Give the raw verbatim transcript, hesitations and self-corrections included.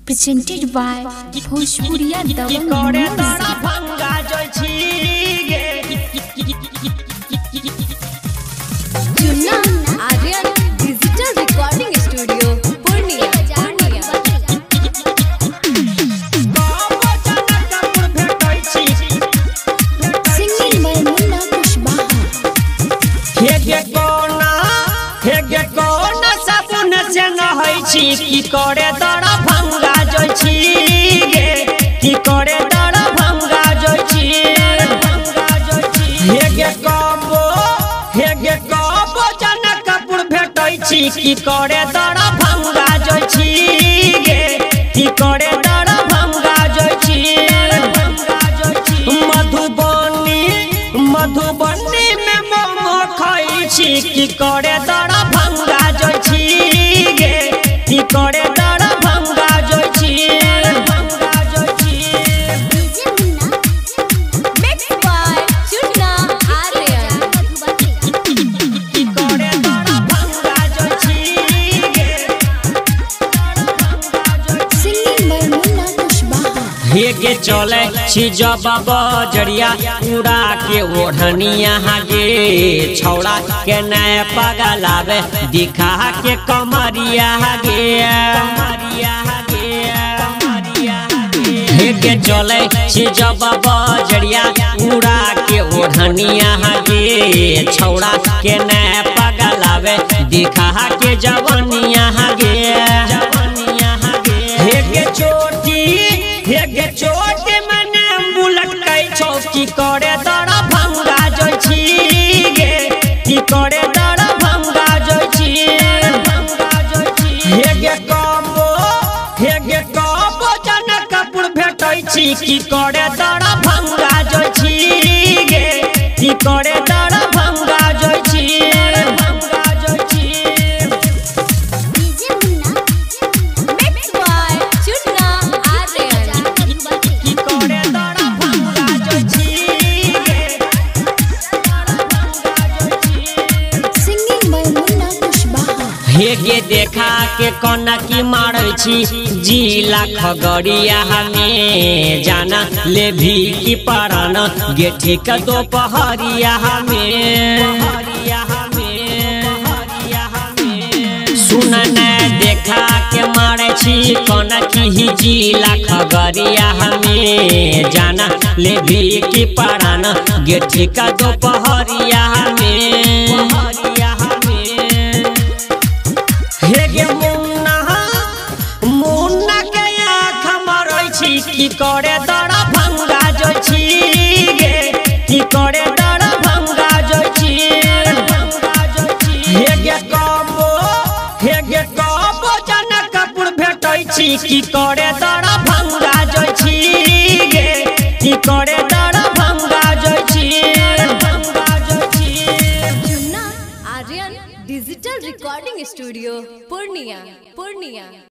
presented by Bhojpuriya Dabang Music. Aryan Digital Recording Studio, Purnia. Singing by Munna Kushbaha. की करे दड़ा भंगा जोई छी गे की करे दड़ा भंगा जोई छी हे गे कबो हे गे कबो जनकपुर भेटै छी की करे दड़ा भंगा जोई छी गे की करे दड़ा भंगा जोई छी मधुबनी मधुबनी में मोमो खाई छी की करे दड़ा भंगा जोई छी गे की करे दड़ा भंगा जोई छी भंगा जोई छी Mixed by Chunna Aryan. की करे दड़ा भंगा जोई छी गे Singing by Munna Kushbaha. हे गे चले छी जब बजरिया उड़ा के ओढ़निया गे छौड़ा के नए पगलावे दिखा के कमरिया गे कमरिया गे कमरिया हे गे चले छी जब बजरिया उड़ा के ओढ़निया गे छौड़ा के नए पगलावे दिखा के जवनिया गे जवनिया गे हे गे चोटी हे गे चोटी मने बुलट कई चौकी करे दड़ा भंगा जोई छी गे की करे दड़ा भंगा जोई छी भंगा जोई छी हे गे कबो हे गे कबो जनकपुर भेटै छी की करे दड़ा भंगा जोई छी गे की करे दड़ा भंगा जोई छी भंगा जोई छी Mixed by Chunna Aryan. की करे दड़ा भंगा जोई छी गे Singing by Munna Kushbaha. हे गे देखा के कोना की मारै छी जिला खगड़िया हमें जाना ले भी की परान गे ठीक दोपहरिया हमें सुन न देखा के मारे छी कोना की ही जिला खगड़िया हमें जाना ले भी की परान गे ठीक दोपहरिया हमें हे गे मुन्ना मुन्ना के आँख मरै छी की करे दड़ा भंगा जोई छी गे की करे दड़ा भंगा जोई छी भंगा जोई छी हे गे कबो हे गे कबो जनकपुर भेटै छी की करे दड़ा भंगा जोई छी गे की करे दड़ा भंगा जोई छी भंगा जोई छी Chunna Aryan Digital Recording Studio, Purnia. Purnia.